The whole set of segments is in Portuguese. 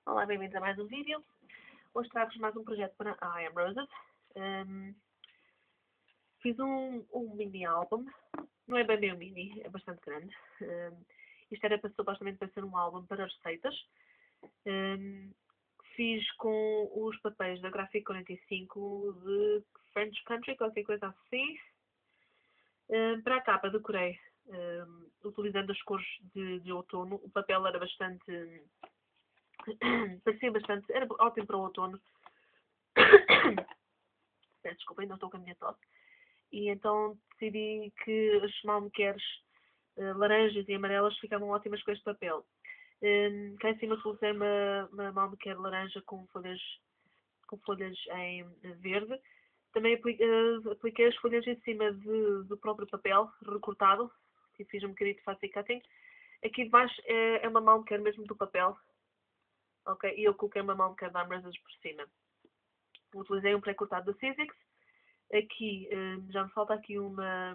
Olá, bem-vindos a mais um vídeo. Hoje trago-vos mais um projeto para a I Am Roses. Fiz um mini álbum. Não é bem um mini, é bastante grande. Isto era supostamente para ser um álbum para receitas. Fiz com os papéis da Graphic 45 de French Country, qualquer coisa assim. Para a capa decorei utilizando as cores de outono. O papel era bastante... parecia bastante... Era ótimo para o outono. Peço desculpa, ainda estou com a minha tosse. E então decidi que as malmequeres laranjas e amarelas ficavam ótimas com este papel. Cá em cima coloquei uma malmequer laranja com folhas em verde. Também apliquei as folhas em cima do próprio papel recortado e fiz um bocadinho de face cutting. Aqui de baixo é uma malmequer mesmo do papel. Ok? E eu coloquei uma malmequer da Amrezas por cima. Utilizei um pré-cortado da Sizzix. Aqui já me falta aqui uma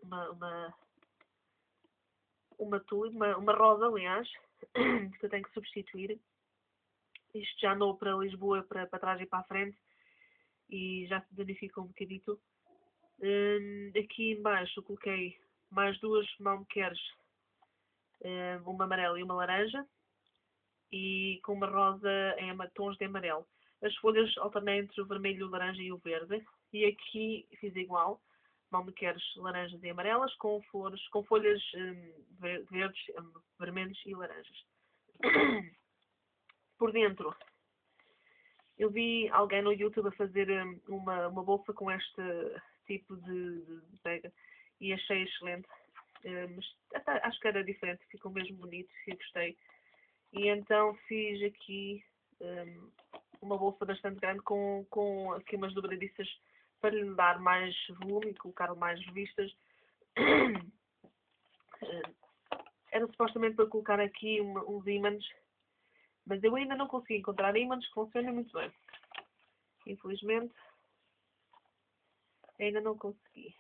rosa, aliás, que eu tenho que substituir. Isto já andou para Lisboa, para trás e para a frente, e já se danificou um bocadito. Aqui em baixo coloquei mais duas malmequeres, uma amarela e uma laranja, e com uma rosa em tons de amarelo. As folhas alternei entre o vermelho, o laranja e o verde. E aqui fiz igual, malmequeres laranjas e amarelas com folhas verdes, vermelhos e laranjas. Por dentro, eu vi alguém no YouTube a fazer uma bolsa com este tipo de pega e achei excelente. Mas até acho que era diferente, ficou mesmo bonito e gostei. E então fiz aqui uma bolsa bastante grande com aqui umas dobradiças para lhe dar mais volume e colocar mais revistas. Era supostamente para colocar aqui uns ímãs, mas eu ainda não consegui encontrar ímãs que funcionem muito bem. Infelizmente, ainda não consegui.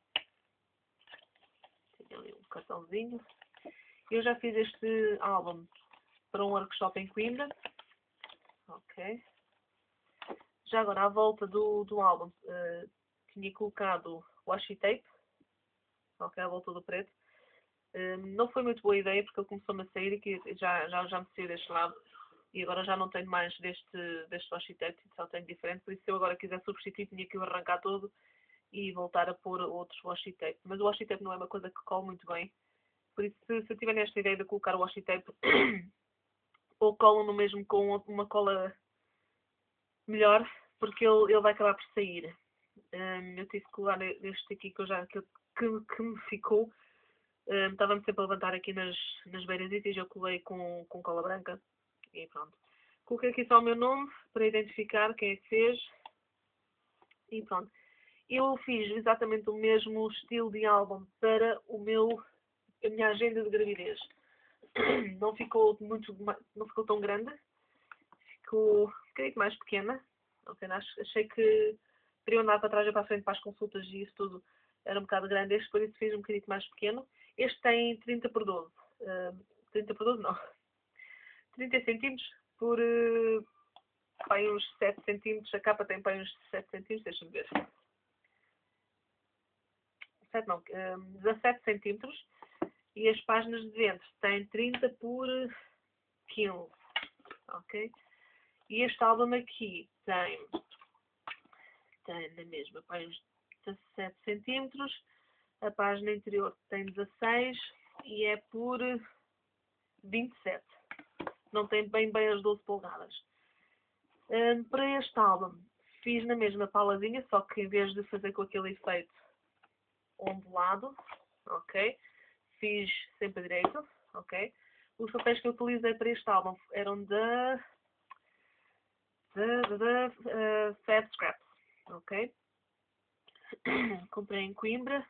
Tenho ali um cartãozinho. Eu já fiz este álbum para um workshop em Coimbra. Ok. Já agora, à volta do álbum, tinha colocado washi tape. Ok, à volta do preto. Não foi muito boa ideia porque ele começou-me a sair e que já me saiu deste lado. E agora já não tenho mais deste washi tape, só tenho diferente. Por isso, se eu agora quiser substituir, tinha que o arrancar todo e voltar a pôr outros washi tape. Mas o washi tape não é uma coisa que cola muito bem. Por isso, se eu tiver esta ideia de colocar o washi tape, ou colo no mesmo com uma cola melhor, porque ele vai acabar por sair. Eu tive que colar este aqui que me ficou. Estava-me sempre a levantar aqui nas beiras e eu colei com cola branca. E pronto. Coloquei aqui só o meu nome para identificar quem é que fez. E pronto. Eu fiz exatamente o mesmo estilo de álbum para a minha agenda de gravidez. Não ficou tão grande. Ficou um bocadinho mais pequena. Okay, achei que queria andar para trás e para a frente para as consultas e isso tudo era um bocado grande. Este por isso fiz um bocadinho mais pequeno. Este tem 30 por 12. 30 por 12 não. 30 centímetros por uns 7 centímetros. A capa tem para uns 7 centímetros. Deixa-me ver. 7 não. 17 centímetros. E as páginas de dentro têm 30 por 15. Ok? E este álbum aqui tem na mesma para uns 17 centímetros. A página interior tem 16 e é por 27. Não tem bem as 12 polegadas. Para este álbum, fiz na mesma palazinha, só que em vez de fazer com aquele efeito ondulado, ok? Fiz sempre direito, ok? Os papéis que eu utilizei para este álbum eram da Fab Scraps, ok? Comprei em Coimbra.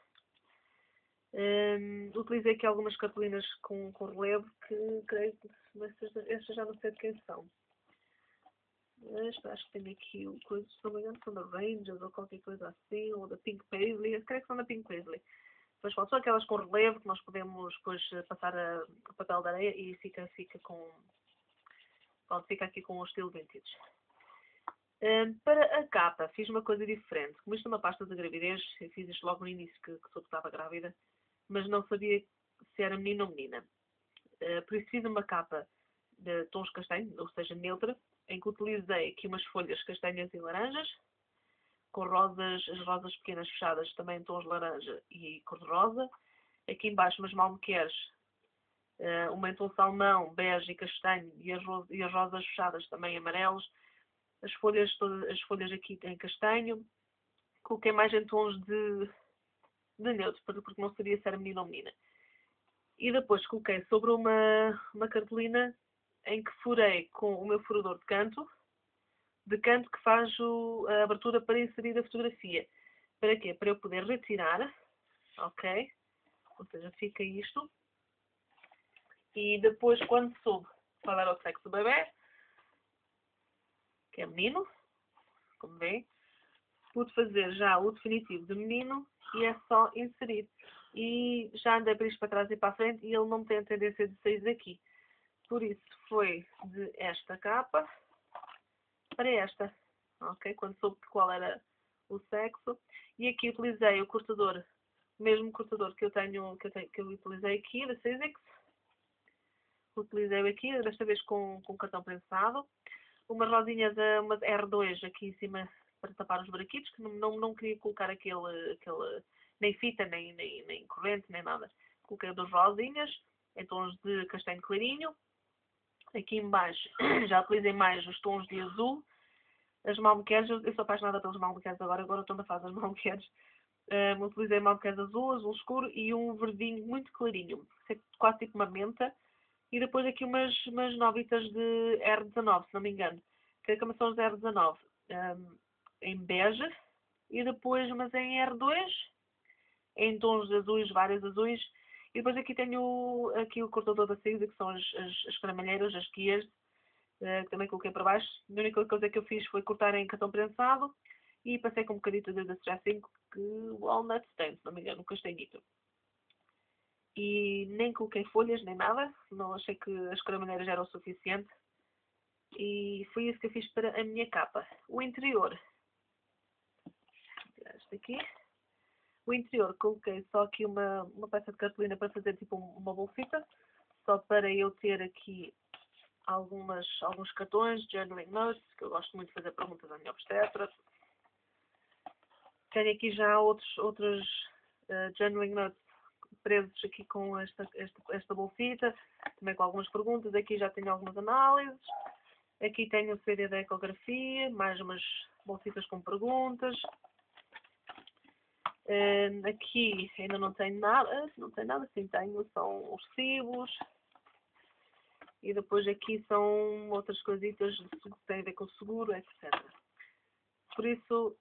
Utilizei aqui algumas cartolinas com relevo que creio que estas já não sei de quem são. Mas acho que tem aqui o coisa, se não me engano, são da Rangers ou qualquer coisa assim, ou da Pink Paisley. Eu creio que são da Pink Paisley. Depois são aquelas com relevo que nós podemos depois passar a papel de areia e fica com Pronto, fica aqui com um estilo vintage. Para a capa, fiz uma coisa diferente. Como isto é uma pasta de gravidez, eu fiz isto logo no início que soube que estava grávida, mas não sabia se era menino ou menina. Por isso fiz uma capa de tons castanhos, ou seja, neutra, em que utilizei aqui umas folhas castanhas e laranjas, com rosas, as rosas pequenas fechadas também em tons laranja e cor-de-rosa. Aqui embaixo umas malmequeres, uma em tom salmão, bege e castanho, e as rosas fechadas também amarelos. As folhas aqui em castanho. Coloquei mais em tons de neutro, porque não sabia se era menino ou menina. E depois coloquei sobre uma cartolina em que furei com o meu furador de canto que faz a abertura para inserir a fotografia. Para quê? Para eu poder retirar, ok? Ou seja, fica isto. E depois, quando soube qual era o sexo do bebê, que é menino, como veem, pude fazer já o definitivo de menino e é só inserir. E já andei para isto para trás e para a frente e ele não tem a tendência de sair daqui. Por isso foi de esta capa para esta, ok? Quando soube qual era o sexo. E aqui utilizei o cortador, o mesmo cortador que eu utilizei aqui, da 6X. Utilizei aqui, desta vez com cartão prensado. Umas rosinhas, umas R2 aqui em cima para tapar os buraquitos, que não queria colocar aquele nem fita, nem corrente, nem nada. Coloquei 2 rosinhas em tons de castanho clarinho. Aqui em baixo já utilizei mais os tons de azul. As malmequeres, eu sou apaixonada pelas malmequeres agora estou na fase das malmequeres. Utilizei malmequeres azul escuro e um verdinho muito clarinho, quase tipo uma menta. E depois aqui umas novitas de R19, se não me engano. Que são os R19 em bege. E depois umas em R2, em tons de azuis, vários azuis. E depois aqui tenho aqui o cortador da saída, que são as caramalheiras, as guias, que também coloquei para baixo. A única coisa que eu fiz foi cortar em cartão prensado e passei com um bocadito de C5, que walnut tem, se não me engano, um castanhito. E nem coloquei folhas, nem nada. Não achei que as caramalheiras eram o suficiente. E foi isso que eu fiz para a minha capa. O interior. Vou tirar este aqui. O interior coloquei só aqui uma peça de cartolina para fazer tipo uma bolsita. Só para eu ter aqui alguns cartões, journaling notes, que eu gosto muito de fazer perguntas à minha obstetra. Tenho aqui já outros journaling notes presos aqui com esta bolsita, também com algumas perguntas. Aqui já tenho algumas análises. Aqui tenho o CD da ecografia, mais umas bolsitas com perguntas. Aqui ainda não tenho nada, sim tenho, são os recibos. E depois aqui são outras coisitas que têm a ver com o seguro, etc. Por isso,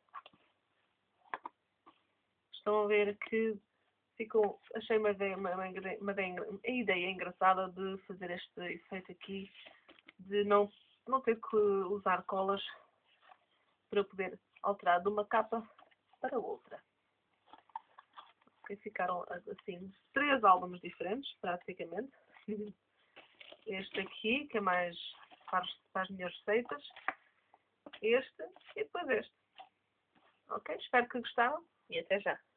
estão a ver que achei uma ideia engraçada de fazer este efeito aqui, de não ter que usar colas para poder alterar de uma capa para outra. Okay, ficaram assim 3 álbuns diferentes, praticamente. Este aqui, que é mais para as minhas receitas. Este e depois este. Ok? Espero que gostaram e até já.